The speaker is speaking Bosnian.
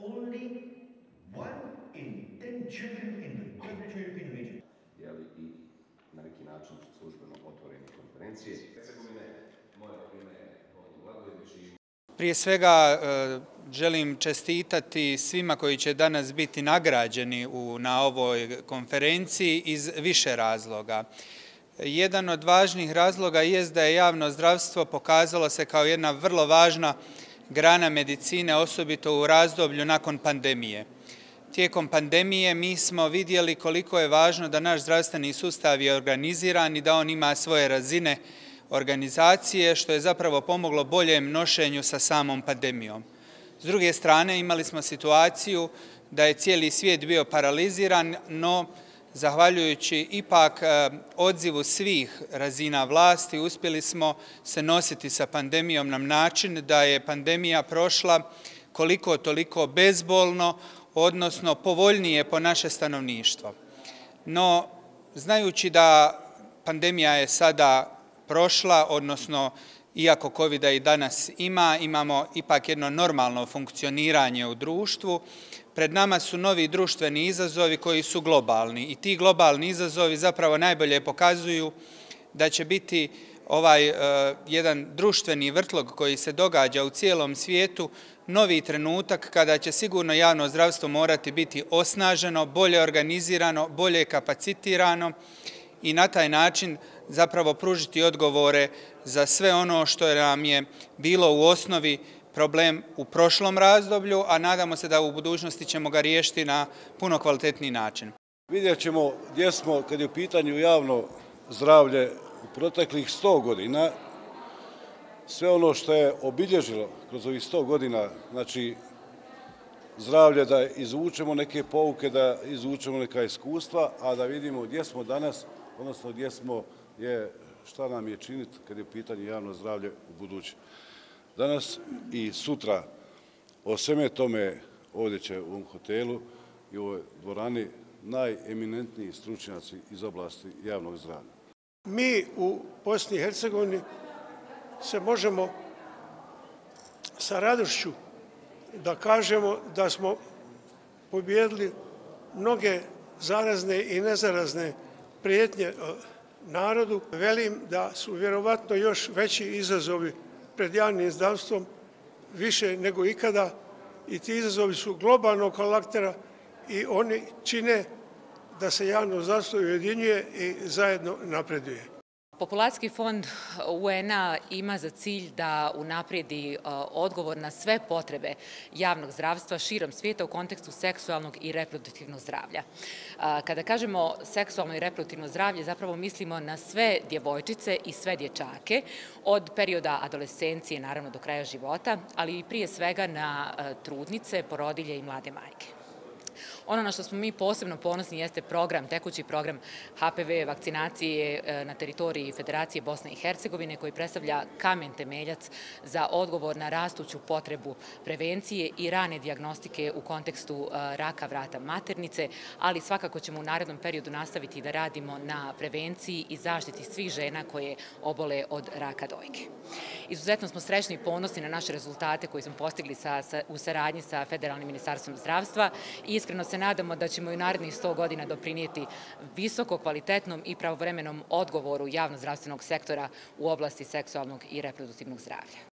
only 1 in 10 children in the Greater European region. Je li i na neki način službeno otvorene konferencije? Prije svega želim čestitati svima koji će danas biti nagrađeni na ovoj konferenciji iz više razloga. Jedan od važnih razloga jest da je javno zdravstvo pokazalo se kao jedna vrlo važna grana medicine, osobito u razdoblju nakon pandemije. Tijekom pandemije mi smo vidjeli koliko je važno da naš zdravstveni sustav je organiziran i da on ima svoje razine organizacije, što je zapravo pomoglo boljem nošenju sa samom pandemijom. S druge strane, imali smo situaciju da je cijeli svijet bio paraliziran, no zahvaljujući ipak odzivu svih razina vlasti uspjeli smo se nositi sa pandemijom na način da je pandemija prošla koliko toliko bezbolno, odnosno povoljnije po naše stanovništvo. No, znajući da pandemija je sada prošla, odnosno iako COVID-a i danas imamo ipak jedno normalno funkcioniranje u društvu, pred nama su novi društveni izazovi koji su globalni i ti globalni izazovi zapravo najbolje pokazuju da će biti ovaj jedan društveni vrtlog koji se događa u cijelom svijetu novi trenutak kada će sigurno javno zdravstvo morati biti osnaženo, bolje organizirano, bolje kapacitirano i na taj način zapravo pružiti odgovore za sve ono što nam je bilo u osnovi problem u prošlom razdoblju, a nadamo se da u budućnosti ćemo ga riješiti na puno kvalitetniji način. Vidjet ćemo gdje smo kad je u pitanju javno zdravlje u proteklih 100 godina. Sve ono što je obilježilo kroz ovih 100 godina, znači zdravlje, da izvučemo neke pouke, da izvučemo neka iskustva, a da vidimo gdje smo danas, odnosno gdje smo, šta nam je činiti kad je u pitanju javno zdravlje u buduće. Danas i sutra o sveme tome ovdje će u ovom hotelu i u ovoj dvorani najeminentniji stručnjaci iz oblasti javnog zdravlja. Mi u Bosni i Hercegovini se možemo sa radošću da kažemo da smo pobijedili mnoge zarazne i nezarazne prijetnje narodu. Velim da su vjerovatno još veći izazovi pred javnim zdravstvom, više nego ikada, i ti izazovi su globalnog karaktera i oni čine da se javno zdravstvo ujedinjuje i zajedno napreduje. Populacijski fond UN-a ima za cilj da unaprijedi odgovor na sve potrebe javnog zdravstva širom svijeta u kontekstu seksualnog i reproduktivnog zdravlja. Kada kažemo seksualno i reproduktivno zdravlje, zapravo mislimo na sve djevojčice i sve dječake od perioda adolescencije, naravno do kraja života, ali i prije svega na trudnice, porodilje i mlade majke. Ono na što smo mi posebno ponosni jeste tekući program HPV vakcinacije na teritoriji Federacije Bosne i Hercegovine, koji predstavlja kamen temeljac za odgovor na rastuću potrebu prevencije i rane dijagnostike u kontekstu raka vrata maternice, ali svakako ćemo u narednom periodu nastaviti da radimo na prevenciji i zaštiti svih žena koje obole od raka dojke. Izuzetno smo srećni i ponosni na naše rezultate koje smo postigli u saradnji sa Federalnim ministarstvom zdravstva i iskreno se nadamo da ćemo i u narednih 100 godina doprinijeti visoko kvalitetnom i pravovremenom odgovoru javno-zdravstvenog sektora u oblasti seksualnog i reproduktivnog zdravlja.